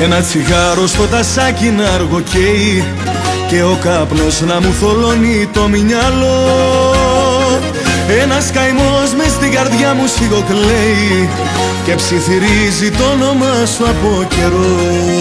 Ένα τσιγάρο στο τασάκι να αργοκαίει και ο καπνός να μου θολώνει το μυαλό. Ένας καημός μες στην καρδιά μου σιγοκλαίει και ψιθυρίζει το όνομά σου από καιρό.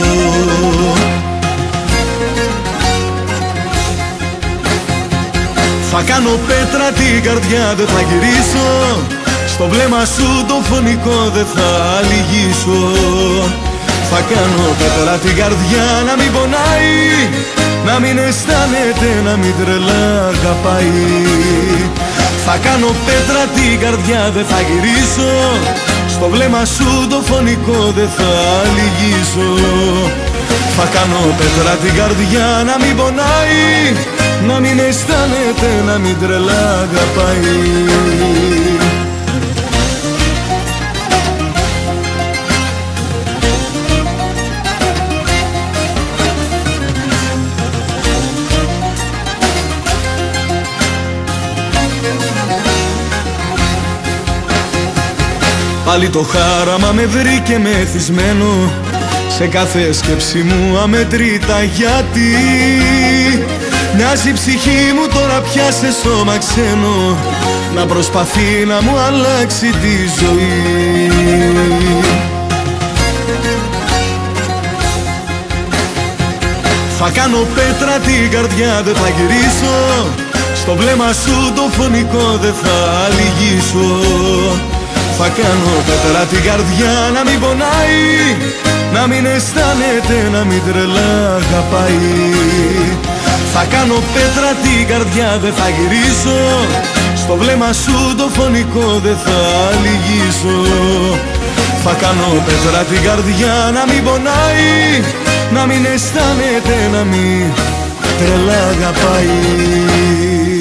Θα κάνω πέτρα την καρδιά, δεν θα γυρίσω. Στο βλέμμα σου το φωνικό δεν θα λυγίσω. Θα κάνω πέτρα την καρδιά να μην πονάει, να μην αισθάνεται, να μην τρελά αγαπάει. Θα κάνω πέτρα την καρδιά, δεν θα γυρίσω. Στο βλέμμα σου το φωνικό δεν θα λυγίσω. Θα κάνω πέτρα την καρδιά να μην πονάει, να μην αισθάνεται, να μην τρελά αγαπάει. Πάλι το χάραμα με βρήκε μεθυσμένο, σε κάθε σκέψη μου αμετρήτα γιατί. Μοιάζει η ψυχή μου τώρα πια σε σώμα ξένο, να προσπαθεί να μου αλλάξει τη ζωή. Θα κάνω πέτρα την καρδιά, δεν θα γυρίσω. Στο βλέμμα σου το φωνικό δεν θα λυγίσω. Θα κάνω πέτρα την καρδιά να μην πονάει, να μην αισθάνεται, να μην τρελά αγαπάει. Θα κάνω πέτρα την καρδιά, δεν θα γυρίσω. Στο βλέμμα σου το φωνικό δεν θα λυγίσω. Θα κάνω πέτρα την καρδιά να μην πονάει, να μην αισθάνεται, να μην τρελά αγαπάει.